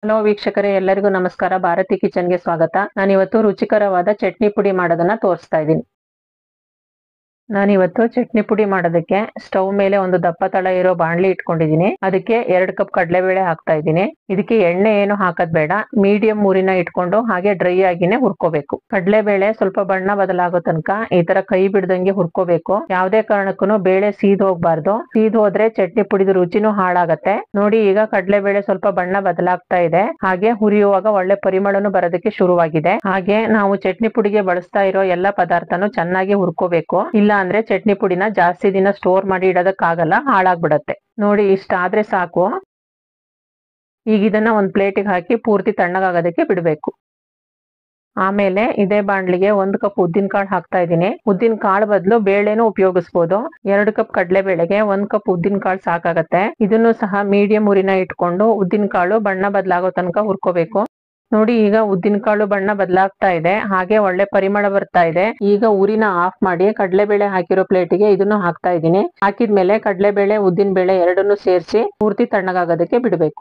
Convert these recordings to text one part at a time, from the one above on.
Hello ವೀಕ್ಷಕರೇ, ಎಲ್ಲರಿಗೂ ನಮಸ್ಕಾರ. ಭಾರತಿ ಕಿಚನ್ಗೆ ಸ್ವಾಗತ. ನಾನಿವತ್ತು ರುಚಿಕರವಾದ ಚಟ್ನಿ ಪುಡಿ ಮಾಡೋದನ್ನ ತೋರಿಸ್ತಾ ಇದ್ದೀನಿ. ನಾನಿವತ್ತು ಚಟ್ನಿ ಪುಡಿ ಮಾಡೋದಕ್ಕೆ ಸ್ಟವ್ ಮೇಲೆ ಒಂದು ದಪ್ಪ ತಳ ಇರೋ ಬಾಣಲಿ ಇಟ್ಕೊಂಡಿದ್ದೀನಿ. ಅದಕ್ಕೆ 2 ಕಪ್ ಕಡಲೆಬೇಳೆ ಹಾಕ್ತಾ ಇದ್ದೀನಿ. ಇದಕ್ಕೆ ಎಣ್ಣೆ ಏನು ಹಾಕೋದ್ ಬೇಡ. ಮೀಡಿಯಂ ಊರಿನ ಇಟ್ಕೊಂಡು ಹಾಗೆ ಡ್ರೈ ಆಗಿನೇ ಹುರ್ಕೋಬೇಕು. ಕಡಲೆಬೇಳೆ ಸ್ವಲ್ಪ ಬಣ್ಣ ಬದಲಾಗೋ ತನಕ ಈ ತರ ಕೈ ಬಿಡ್ದಂಗೆ ಹುರ್ಕೋಬೇಕು. ಯಾವ್ದೇ ಕಾರಣಕ್ಕೂ ಬೇಳೆ ಸೀದ್ ಹೋಗ್ಬಾರ್ದು. ಸೀದ್ ಹೋದ್ರೆ ಚಟ್ನಿ ಪುಡಿದ ರುಚಿನೂ ಹಾಳಾಗತ್ತೆ. ನೋಡಿ, ಈಗ ಕಡಲೆಬೇಳೆ ಸ್ವಲ್ಪ ಬಣ್ಣ ಬದಲಾಗ್ತಾ ಇದೆ. ಹಾಗೆ ಹುರಿಯುವಾಗ ಒಳ್ಳೆ ಪರಿಮಳನು ಬರೋದಕ್ಕೆ ಶುರುವಾಗಿದೆ. ಹಾಗೆ ನಾವು ಚಟ್ನಿ ಪುಡಿಗೆ ಬಳಸ್ತಾ ಇರೋ ಎಲ್ಲಾ ಪದಾರ್ಥನು ಚೆನ್ನಾಗಿ ಹುರ್ಕೋಬೇಕು. ಇಲ್ಲ ಅಂದ್ರೆ ಚಟ್ನಿ ಪುಡಿನ ಜಾಸ್ತಿ ದಿನ ಸ್ಟೋರ್ ಮಾಡಿ ಇಡೋದಕ್ಕಾಗಲ್ಲ, ಹಾಳಾಗ್ಬಿಡತ್ತೆ. ನೋಡಿ, ಇಷ್ಟ ಆದ್ರೆ ಸಾಕು. ಈಗ ಇದನ್ನ ಒಂದ್ ಪ್ಲೇಟಿಗೆ ಹಾಕಿ ಪೂರ್ತಿ ತಣ್ಣಗಾಗೋದಕ್ಕೆ ಬಿಡ್ಬೇಕು. ಆಮೇಲೆ ಇದೇ ಬಾಣ್ಲಿಗೆ 1 ಕಪ್ ಉದ್ದಿನ ಕಾಳು ಹಾಕ್ತಾ ಇದ್ದೀನಿ. ಉದ್ದಿನ ಕಾಳು ಬದಲು ಬೇಳೆನೂ ಉಪಯೋಗಿಸಬಹುದು. 2 ಕಪ್ ಕಡಲೆ ಬೇಳೆಗೆ 1 ಕಪ್ ಉದ್ದಿನ ಕಾಳು ಸಾಕಾಗತ್ತೆ. ಇದನ್ನು ಸಹ ಮೀಡಿಯಂ ಉರಿನ ಇಟ್ಕೊಂಡು ಉದ್ದಿನ ಕಾಳು ಬಣ್ಣ ಬದಲಾಗೋ ತನಕ ಹುರ್ಕೋಬೇಕು. ನೋಡಿ, ಈಗ ಉದ್ದಿನ ಕಾಳು ಬಣ್ಣ ಬದಲಾಗ್ತಾ ಇದೆ. ಹಾಗೆ ಒಳ್ಳೆ ಪರಿಮಳ ಬರ್ತಾ ಇದೆ. ಈಗ ಉರಿನ ಆಫ್ ಮಾಡಿ ಕಡಲೆಬೇಳೆ ಹಾಕಿರೋ ಪ್ಲೇಟಿಗೆ ಇದನ್ನು ಹಾಕ್ತಾ ಇದ್ದೀನಿ. ಹಾಕಿದ್ಮೇಲೆ ಕಡಲೆಬೇಳೆ ಉದ್ದಿನ ಬೇಳೆ ಎರಡನ್ನೂ ಸೇರಿಸಿ ಪೂರ್ತಿ ತಣ್ಣಗಾಗೋದಕ್ಕೆ ಬಿಡಬೇಕು.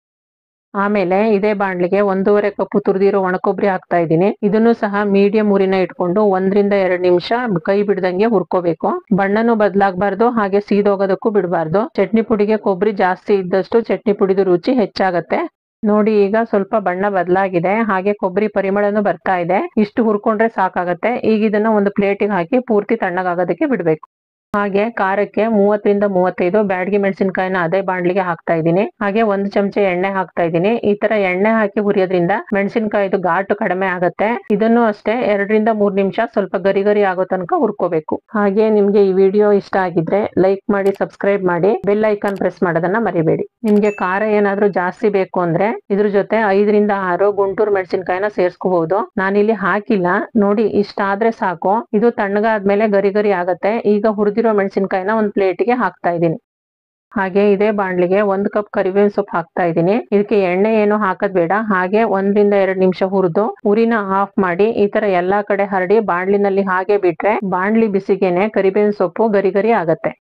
ಆಮೇಲೆ ಇದೇ ಬಾಣ್ಲಿಗೆ 1.5 ಕಪ್ ತುರಿದಿರೋ ಒಣಕೊಬ್ಬರಿ ಹಾಕ್ತಾ ಇದ್ದೀನಿ. ಇದನ್ನು ಸಹ ಮೀಡಿಯಂ ಉರಿನ ಇಟ್ಕೊಂಡು 1 ರಿಂದ 2 ನಿಮಿಷ ಕೈ ಬಿಡ್ದಂಗೆ ಹುರ್ಕೋಬೇಕು. ಬಣ್ಣನೂ ಬದಲಾಗಬಾರ್ದು, ಹಾಗೆ ಸೀದೋಗೋದಕ್ಕೂ ಬಿಡಬಾರ್ದು. ಚಟ್ನಿ ಪುಡಿಗೆ ಕೊಬ್ಬರಿ ಜಾಸ್ತಿ ಇದ್ದಷ್ಟು ಚಟ್ನಿ ಪುಡಿದು ರುಚಿ ಹೆಚ್ಚಾಗತ್ತೆ. ನೋಡಿ, ಈಗ ಸ್ವಲ್ಪ ಬಣ್ಣ ಬದಲಾಗಿದೆ. ಹಾಗೆ ಕೊಬ್ಬರಿ ಪರಿಮಳನು ಬರ್ತಾ ಇದೆ. ಇಷ್ಟು ಹುರ್ಕೊಂಡ್ರೆ ಸಾಕಾಗತ್ತೆ. ಈಗ ಇದನ್ನ ಒಂದು ಪ್ಲೇಟಿಗೆ ಹಾಕಿ ಪೂರ್ತಿ ತಣ್ಣಗಾಗೋದಕ್ಕೆ ಬಿಡ್ಬೇಕು. ಹಾಗೆ ಖಾರಕ್ಕೆ 30 ರಿಂದ 35 ಬ್ಯಾಡಗಿ ಮೆಣಸಿನಕಾಯಿನ ಅದೇ ಬಾಣ್ಲಿಗೆ ಹಾಕ್ತಾ ಇದ್ದೀನಿ. ಹಾಗೆ 1 ಚಮಚ ಎಣ್ಣೆ ಹಾಕ್ತಾ ಇದ್ದೀನಿ. ಈ ತರ ಎಣ್ಣೆ ಹಾಕಿ ಹುರಿಯೋದ್ರಿಂದ ಮೆಣಸಿನಕಾಯಿದು ಘಾಟು ಕಡಿಮೆ ಆಗತ್ತೆ. ಇದನ್ನು ಅಷ್ಟೇ 2 ರಿಂದ 3 ನಿಮಿಷ ಸ್ವಲ್ಪ ಗರಿ ಗರಿ ಆಗೋ ತನಕ ಹುರ್ಕೋಬೇಕು. ಹಾಗೆ ನಿಮ್ಗೆ ಈ ವಿಡಿಯೋ ಇಷ್ಟ ಆಗಿದ್ರೆ ಲೈಕ್ ಮಾಡಿ, ಸಬ್ಸ್ಕ್ರೈಬ್ ಮಾಡಿ, ಬೆಲ್ ಐಕಾನ್ ಪ್ರೆಸ್ ಮಾಡೋದನ್ನ ಮರಿಬೇಡಿ. ನಿಮ್ಗೆ ಖಾರ ಏನಾದ್ರೂ ಜಾಸ್ತಿ ಬೇಕು ಅಂದ್ರೆ ಇದ್ರ ಜೊತೆ 5 ರಿಂದ 6 ಗುಂಟೂರು ಮೆಣಸಿನಕಾಯಿನ ಸೇರ್ಸ್ಕೋಬಹುದು. ನಾನಿಲ್ಲಿ ಹಾಕಿಲ್ಲ. ನೋಡಿ, ಇಷ್ಟ ಆದ್ರೆ ಸಾಕು. ಇದು ತಣ್ಣಗಾದ್ಮೇಲೆ ಗರಿ ಗರಿ ಆಗತ್ತೆ. ಈಗ ಹುರಿದಿರೋ ಮೆಣಸಿನಕಾಯಿನ ಒಂದು ಪ್ಲೇಟಿಗೆ ಹಾಕ್ತಾ ಇದ್ದೀನಿ. ಹಾಗೆ ಇದೇ ಬಾಣ್ಲಿಗೆ 1 ಕಪ್ ಕರಿಬೇವಿನ ಸೊಪ್ಪು ಹಾಕ್ತಾ ಇದ್ದೀನಿ. ಇದಕ್ಕೆ ಎಣ್ಣೆ ಏನು ಹಾಕೋದ್ ಬೇಡ. ಹಾಗೆ 1 ರಿಂದ 2 ನಿಮಿಷ ಹುರಿದು ಉರಿನ ಆಫ್ ಮಾಡಿ ಈ ತರ ಎಲ್ಲಾ ಕಡೆ ಹರಡಿ ಬಾಣ್ಲಿನಲ್ಲಿ ಹಾಗೆ ಬಿಟ್ರೆ ಬಾಣ್ಲಿ ಬಿಸಿಗೆನೆ ಕರಿಬೇವಿನ ಸೊಪ್ಪು ಗರಿ ಗರಿ ಆಗತ್ತೆ.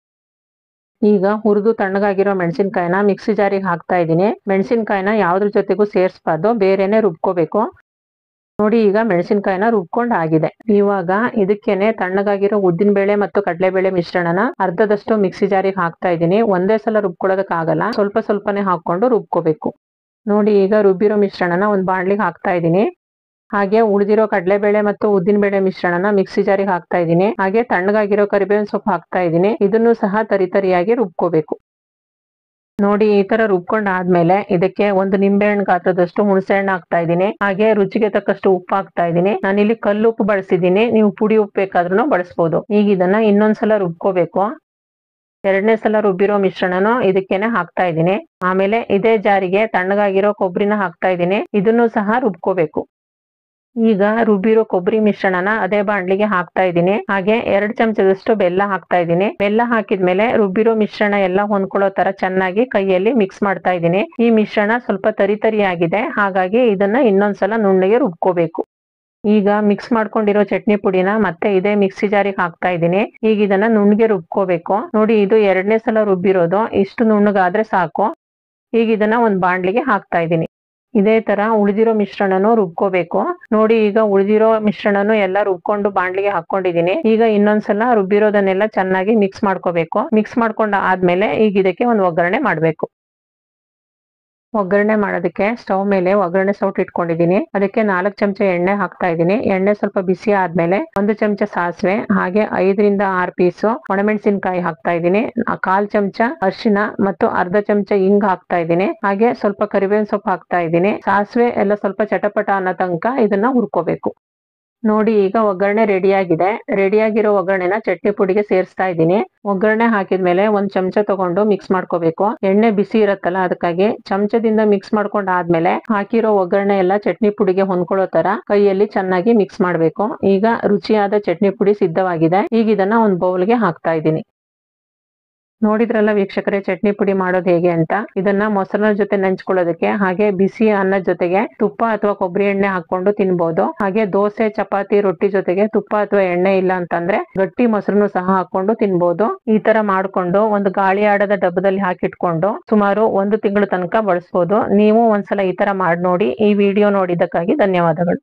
ಈಗ ಹುರಿದು ತಣ್ಣಗಾಗಿರೋ ಮೆಣಸಿನಕಾಯಿನ ಮಿಕ್ಸಿ ಜಾರಿಗೆ ಹಾಕ್ತಾ ಇದ್ದೀನಿ. ಮೆಣಸಿನಕಾಯಿನ ಯಾವ್ದ್ರ ಜೊತೆಗೂ ಸೇರಿಸಬಾರ್ದು, ಬೇರೆನೆ ರುಬ್ಕೋಬೇಕು. ನೋಡಿ, ಈಗ ಮೆಣಸಿನಕಾಯಿನ ರುಬ್ಕೊಂಡ್ ಆಗಿದೆ. ಇವಾಗ ಇದಕ್ಕೇನೆ ತಣ್ಣಗಾಗಿರೋ ಉದ್ದಿನ ಬೇಳೆ ಮತ್ತು ಕಡಲೆಬೇಳೆ ಮಿಶ್ರಣನ ಅರ್ಧದಷ್ಟು ಮಿಕ್ಸಿ ಜಾರಿಗೆ ಹಾಕ್ತಾ ಇದ್ದೀನಿ. ಒಂದೇ ಸಲ ರುಬ್ಕೊಳ್ಳೋದಕ್ಕಾಗಲ್ಲ, ಸ್ವಲ್ಪ ಸ್ವಲ್ಪನೇ ಹಾಕೊಂಡು ರುಬ್ಕೋಬೇಕು. ನೋಡಿ, ಈಗ ರುಬ್ಬಿರೋ ಮಿಶ್ರಣನ ಒಂದ್ ಬಾಣ್ಲಿಗೆ ಹಾಕ್ತಾ ಇದ್ದೀನಿ. ಹಾಗೆ ಉಳಿದಿರೋ ಕಡಲೆಬೇಳೆ ಮತ್ತು ಉದ್ದಿನ ಬೇಳೆ ಮಿಶ್ರಣನ ಮಿಕ್ಸಿ ಜಾರಿಗೆ ಹಾಕ್ತಾ ಇದ್ದೀನಿ. ಹಾಗೆ ತಣ್ಣಗಾಗಿರೋ ಕರಿಬೇವಿನ ಸೊಪ್ಪು ಹಾಕ್ತಾ ಇದ್ದೀನಿ. ಇದನ್ನು ಸಹ ತರಿತರಿಯಾಗಿ ರುಬ್ಕೋಬೇಕು. ನೋಡಿ, ಈ ತರ ರುಬ್ಕೊಂಡ್ ಆದ್ಮೇಲೆ ಇದಕ್ಕೆ 1 ನಿಂಬೆಹಣ್ಣು ಗಾತ್ರದಷ್ಟು ಹುಣಸೆ ಹಣ್ಣು ಹಾಕ್ತಾ ಇದ್ದೀನಿ. ಹಾಗೆ ರುಚಿಗೆ ತಕ್ಕಷ್ಟು ಉಪ್ಪು ಹಾಕ್ತಾ ಇದ್ದೀನಿ. ನಾನಿಲ್ಲಿ ಕಲ್ಲು ಉಪ್ಪು ಬಳಸಿದ್ದೀನಿ, ನೀವು ಪುಡಿ ಉಪ್ಪು ಬೇಕಾದ್ರೂ ಬಳಸಬಹುದು. ಈಗ ಇದನ್ನ ಇನ್ನೊಂದ್ಸಲ ರುಬ್ಕೋಬೇಕು. 2ನೇ ಸಲ ರುಬ್ಬಿರೋ ಮಿಶ್ರಣನು ಇದಕ್ಕೇನೆ ಹಾಕ್ತಾ ಇದ್ದೀನಿ. ಆಮೇಲೆ ಇದೇ ಜಾರಿಗೆ ತಣ್ಣಗಾಗಿರೋ ಕೊಬ್ಬರಿನ ಹಾಕ್ತಾ ಇದ್ದೀನಿ. ಇದನ್ನು ಸಹ ರುಬ್ಕೋಬೇಕು. ಈಗ ರುಬ್ಬಿರೋ ಕೊಬ್ಬರಿ ಮಿಶ್ರಣನ ಅದೇ ಬಾಣ್ಲಿಗೆ ಹಾಕ್ತಾ ಇದ್ದೀನಿ. ಹಾಗೆ 2 ಚಮಚದಷ್ಟು ಬೆಲ್ಲ ಹಾಕ್ತಾ ಇದ್ದೀನಿ. ಬೆಲ್ಲ ಹಾಕಿದ್ಮೇಲೆ ರುಬ್ಬಿರೋ ಮಿಶ್ರಣ ಎಲ್ಲ ಹೊಂದ್ಕೊಳ್ಳೋ ತರ ಚೆನ್ನಾಗಿ ಕೈಯಲ್ಲಿ ಮಿಕ್ಸ್ ಮಾಡ್ತಾ ಇದ್ದೀನಿ. ಈ ಮಿಶ್ರಣ ಸ್ವಲ್ಪ ತರಿ ಆಗಿದೆ, ಹಾಗಾಗಿ ಇದನ್ನ ಇನ್ನೊಂದ್ಸಲ ನುಣ್ಣಗೆ ರುಬ್ಕೋಬೇಕು. ಈಗ ಮಿಕ್ಸ್ ಮಾಡ್ಕೊಂಡಿರೋ ಚಟ್ನಿ ಪುಡಿನ ಮತ್ತೆ ಇದೇ ಮಿಕ್ಸಿ ಜಾರಿಗೆ ಹಾಕ್ತಾ ಇದ್ದೀನಿ. ಈಗ ಇದನ್ನ ನುಣ್ಣಗೆ ರುಬ್ಕೋಬೇಕು. ನೋಡಿ, ಇದು 2ನೇ ಸಲ ರುಬ್ಬಿರೋದು. ಇಷ್ಟು ನುಣ್ಣಗಾದ್ರೆ ಸಾಕು. ಈಗ ಇದನ್ನ ಒಂದ್ ಬಾಣ್ಲಿಗೆ ಹಾಕ್ತಾ ಇದ್ದೀನಿ. ಇದೇ ತರ ಉಳಿದಿರೋ ಮಿಶ್ರಣನು ರುಬ್ಕೋಬೇಕು. ನೋಡಿ, ಈಗ ಉಳಿದಿರೋ ಮಿಶ್ರಣನು ಎಲ್ಲ ರುಬ್ಕೊಂಡು ಬಾಣ್ಲಿಗೆ ಹಾಕೊಂಡಿದೀನಿ. ಈಗ ಇನ್ನೊಂದ್ಸಲ ರುಬ್ಬಿರೋದನ್ನೆಲ್ಲ ಚೆನ್ನಾಗಿ ಮಿಕ್ಸ್ ಮಾಡ್ಕೋಬೇಕು. ಮಿಕ್ಸ್ ಮಾಡ್ಕೊಂಡ ಆದ್ಮೇಲೆ ಈಗ ಇದಕ್ಕೆ ಒಂದು ಒಗ್ಗರಣೆ ಮಾಡ್ಬೇಕು. ಒಗ್ಗರಣೆ ಮಾಡೋದಕ್ಕೆ ಸ್ಟವ್ ಮೇಲೆ ಒಗ್ಗರಣೆ ಸೌಟ್ ಇಟ್ಕೊಂಡಿದ್ದೀನಿ. ಅದಕ್ಕೆ 4 ಚಮಚ ಎಣ್ಣೆ ಹಾಕ್ತಾ ಇದ್ದೀನಿ. ಎಣ್ಣೆ ಸ್ವಲ್ಪ ಬಿಸಿ ಆದ್ಮೇಲೆ 1 ಚಮಚ ಸಾಸಿವೆ, ಹಾಗೆ 5 ರಿಂದ 6 ಪೀಸು ಒಣಮೆಣಸಿನಕಾಯಿ ಹಾಕ್ತಾ ಇದ್ದೀನಿ. 1/4 ಚಮಚ ಅರಿಶಿನ ಮತ್ತು ಅರ್ಧ ಚಮಚ ಹಿಂಗ್ ಹಾಕ್ತಾ ಇದ್ದೀನಿ. ಹಾಗೆ ಸ್ವಲ್ಪ ಕರಿಬೇವಿನ ಸೊಪ್ಪು ಹಾಕ್ತಾ ಇದ್ದೀನಿ. ಸಾಸಿವೆ ಎಲ್ಲ ಸ್ವಲ್ಪ ಚಟಪಟ ಅನ್ನೋ ತನಕ ಇದನ್ನ ಹುರ್ಕೋಬೇಕು. ನೋಡಿ, ಈಗ ಒಗ್ಗರಣೆ ರೆಡಿಯಾಗಿರೋ ಒಗ್ಗರಣೆನ ಚಟ್ನಿ ಪುಡಿಗೆ ಸೇರಿಸ್ತಾ ಇದ್ದೀನಿ. ಒಗ್ಗರಣೆ ಹಾಕಿದ್ಮೇಲೆ 1 ಚಮಚ ತಗೊಂಡು ಮಿಕ್ಸ್ ಮಾಡ್ಕೋಬೇಕು. ಎಣ್ಣೆ ಬಿಸಿ ಇರತ್ತಲ್ಲ, ಅದಕ್ಕಾಗಿ ಚಮಚದಿಂದ ಮಿಕ್ಸ್ ಮಾಡ್ಕೊಂಡ್ ಆದ್ಮೇಲೆ ಹಾಕಿರೋ ಒಗ್ಗರಣೆ ಎಲ್ಲ ಚಟ್ನಿ ಪುಡಿಗೆ ಹೊಂದ್ಕೊಳ್ಳೋ ತರ ಕೈಯಲ್ಲಿ ಚೆನ್ನಾಗಿ ಮಿಕ್ಸ್ ಮಾಡ್ಬೇಕು. ಈಗ ರುಚಿಯಾದ ಚಟ್ನಿ ಪುಡಿ ಸಿದ್ಧವಾಗಿದೆ. ಈಗ ಇದನ್ನ ಒಂದು ಬೌಲ್ಗೆ ಹಾಕ್ತಾ ಇದ್ದೀನಿ. ನೋಡಿದ್ರಲ್ಲ ವೀಕ್ಷಕರೇ, ಚಟ್ನಿ ಪುಡಿ ಮಾಡೋದು ಹೇಗೆ ಅಂತ. ಇದನ್ನ ಮೊಸರಿನ ಜೊತೆ ನೆಂಚ್ಕೊಳ್ಳೋದಕ್ಕೆ, ಹಾಗೆ ಬಿಸಿ ಅನ್ನದ ಜೊತೆಗೆ ತುಪ್ಪ ಅಥವಾ ಕೊಬ್ಬರಿ ಎಣ್ಣೆ ಹಾಕೊಂಡು ತಿನ್ಬಹುದು. ಹಾಗೆ ದೋಸೆ, ಚಪಾತಿ, ರೊಟ್ಟಿ ಜೊತೆಗೆ ತುಪ್ಪ ಅಥವಾ ಎಣ್ಣೆ ಇಲ್ಲ ಅಂತಂದ್ರೆ ಗಟ್ಟಿ ಮೊಸರನ್ನು ಸಹ ಹಾಕೊಂಡು ತಿನ್ಬಹುದು. ಈ ತರ ಮಾಡ್ಕೊಂಡು ಒಂದು ಗಾಳಿ ಆಡದ ಡಬ್ಬದಲ್ಲಿ ಹಾಕಿಟ್ಕೊಂಡು ಸುಮಾರು 1 ತಿಂಗಳ ತನಕ ಬಳಸಬಹುದು. ನೀವು ಒಂದ್ಸಲ ಈ ತರ ಮಾಡಿ ನೋಡಿ. ಈ ವಿಡಿಯೋ ನೋಡಿದ್ದಕ್ಕಾಗಿ ಧನ್ಯವಾದಗಳು.